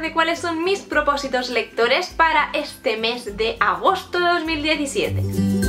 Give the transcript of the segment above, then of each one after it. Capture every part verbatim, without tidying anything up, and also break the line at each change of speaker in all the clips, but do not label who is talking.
de cuáles son mis propósitos lectores para este mes de agosto de dos mil diecisiete.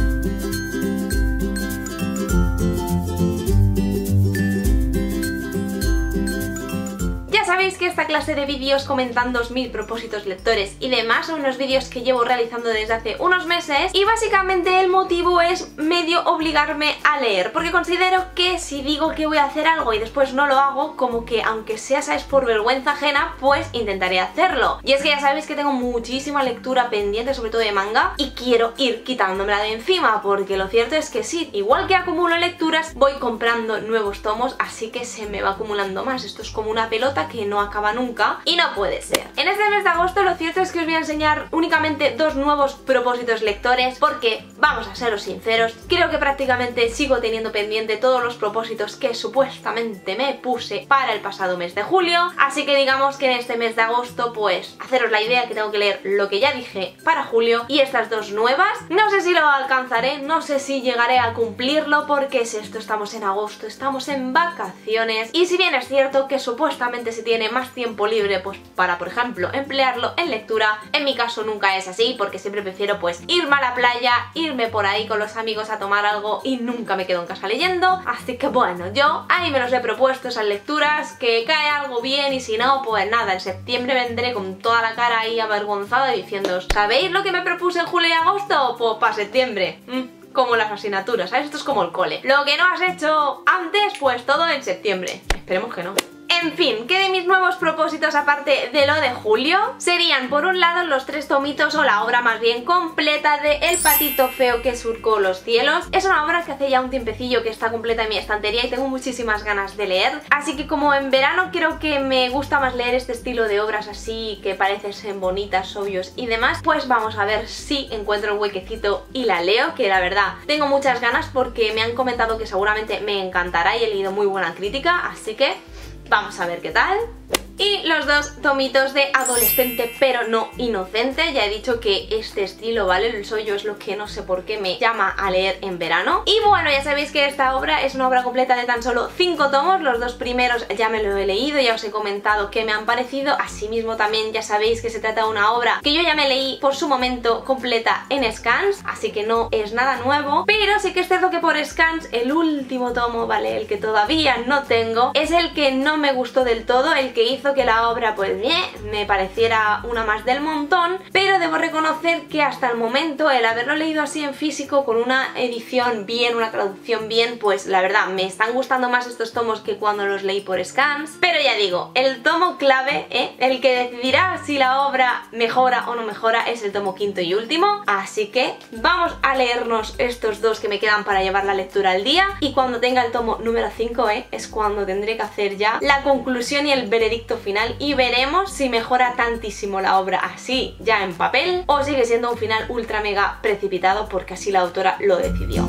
Ya sabéis que esta clase de vídeos comentando mis propósitos lectores y demás son unos vídeos que llevo realizando desde hace unos meses y básicamente el motivo es medio obligarme a leer, porque considero que si digo que voy a hacer algo y después no lo hago, como que aunque sea, sabes, por vergüenza ajena, pues intentaré hacerlo. Y es que ya sabéis que tengo muchísima lectura pendiente, sobre todo de manga, y quiero ir quitándomela de encima, porque lo cierto es que sí, igual que acumulo lecturas, voy comprando nuevos tomos, así que se me va acumulando más. Esto es como una pelota que no acaba nunca y no puede ser. En este mes de agosto lo cierto es que os voy a enseñar únicamente dos nuevos propósitos lectores, porque, vamos a seros sinceros, creo que prácticamente sigo teniendo pendiente todos los propósitos que supuestamente me puse para el pasado mes de julio, así que digamos que en este mes de agosto pues haceros la idea que tengo que leer lo que ya dije para julio y estas dos nuevas. No sé si lo alcanzaré, no sé si llegaré a cumplirlo, porque es esto, estamos en agosto, estamos en vacaciones y si bien es cierto que supuestamente se tiene más tiempo libre pues para, por ejemplo, emplearlo en lectura, en mi caso nunca es así, porque siempre prefiero pues irme a la playa, irme por ahí con los amigos a tomar algo y nunca me quedo en casa leyendo, así que bueno, yo ahí me los he propuesto esas lecturas, que cae algo bien y si no, pues nada, en septiembre vendré con toda la cara ahí avergonzada diciendo, ¿sabéis lo que me propuse en julio y agosto? Pues para septiembre. Mm. Como las asignaturas, ¿sabes? Esto es como el cole. Lo que no has hecho antes, pues todo en septiembre. Esperemos que no. En fin, que de mis nuevos propósitos, aparte de lo de julio, serían por un lado los tres tomitos, o la obra más bien completa de El patito feo que surcó los cielos. Es una obra que hace ya un tiempecillo que está completa en mi estantería y tengo muchísimas ganas de leer, así que como en verano creo que me gusta más leer este estilo de obras así que parecen bonitas, obvios y demás, pues vamos a ver si encuentro un huequecito y la leo, que la verdad tengo muchas ganas porque me han comentado que seguramente me encantará y he leído muy buena crítica, así que vamos a ver qué tal. Y los dos tomitos de adolescente pero no inocente. Ya he dicho que este estilo, ¿vale? El sollo es lo que no sé por qué me llama a leer en verano. Y bueno, ya sabéis que esta obra es una obra completa de tan solo cinco tomos. Los dos primeros ya me lo he leído, ya os he comentado qué me han parecido. Asimismo también ya sabéis que se trata de una obra que yo ya me leí por su momento completa en Scans, así que no es nada nuevo. Pero sí que es cierto que por Scans el último tomo, ¿vale? El que todavía no tengo, es el que no me gustó del todo, el que hizo que la obra pues bien, me pareciera una más del montón, pero debo reconocer que hasta el momento el haberlo leído así en físico con una edición bien, una traducción bien, pues la verdad me están gustando más estos tomos que cuando los leí por Scans. Pero ya digo, el tomo clave, ¿eh? el que decidirá si la obra mejora o no mejora, es el tomo quinto y último, así que vamos a leernos estos dos que me quedan para llevar la lectura al día, y cuando tenga el tomo número cinco ¿eh? es cuando tendré que hacer ya la conclusión y el veredicto final, y veremos si mejora tantísimo la obra así ya en papel o sigue siendo un final ultra mega precipitado porque así la autora lo decidió.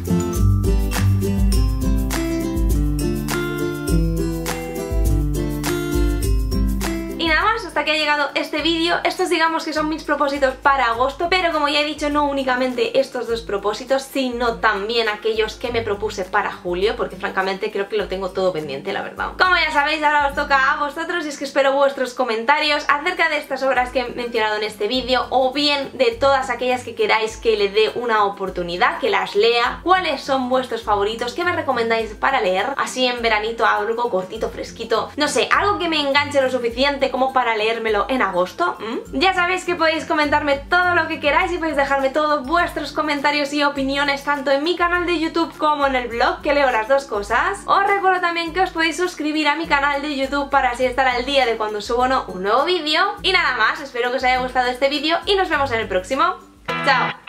Hasta que ha llegado este vídeo. Estos digamos que son mis propósitos para agosto, pero como ya he dicho, no únicamente estos dos propósitos, sino también aquellos que me propuse para julio, porque francamente creo que lo tengo todo pendiente, la verdad. Como ya sabéis, ahora os toca a vosotros y es que espero vuestros comentarios acerca de estas obras que he mencionado en este vídeo, o bien de todas aquellas que queráis que le dé una oportunidad, que las lea. ¿Cuáles son vuestros favoritos? ¿Qué me recomendáis para leer? Así en veranito, algo cortito, fresquito, no sé, algo que me enganche lo suficiente como para leérmelo en agosto. ¿Mm? Ya sabéis que podéis comentarme todo lo que queráis y podéis dejarme todos vuestros comentarios y opiniones tanto en mi canal de YouTube como en el blog, que leo las dos cosas. Os recuerdo también que os podéis suscribir a mi canal de YouTube para así estar al día de cuando subo no, un nuevo vídeo. Y nada más, espero que os haya gustado este vídeo y nos vemos en el próximo. ¡Chao!